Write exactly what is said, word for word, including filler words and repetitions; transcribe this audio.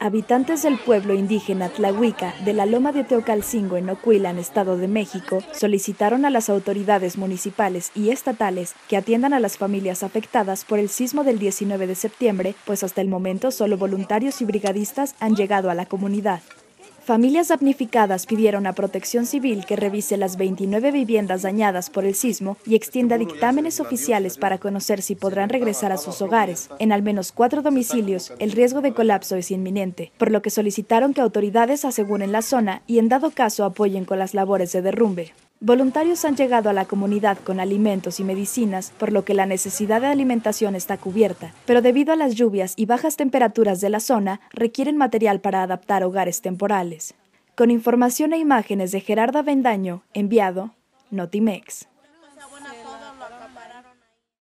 Habitantes del pueblo indígena Tlahuica de la Loma de Teocalcingo en Ocuilan, Estado de México, solicitaron a las autoridades municipales y estatales que atiendan a las familias afectadas por el sismo del diecinueve de septiembre, pues hasta el momento solo voluntarios y brigadistas han llegado a la comunidad. Familias damnificadas pidieron a Protección Civil que revise las veintinueve viviendas dañadas por el sismo y extienda dictámenes oficiales para conocer si podrán regresar a sus hogares. En al menos cuatro domicilios, el riesgo de colapso es inminente, por lo que solicitaron que autoridades aseguren la zona y en dado caso apoyen con las labores de derrumbe. Voluntarios han llegado a la comunidad con alimentos y medicinas, por lo que la necesidad de alimentación está cubierta, pero debido a las lluvias y bajas temperaturas de la zona, requieren material para adaptar hogares temporales. Con información e imágenes de Gerardo Avendaño, enviado Notimex.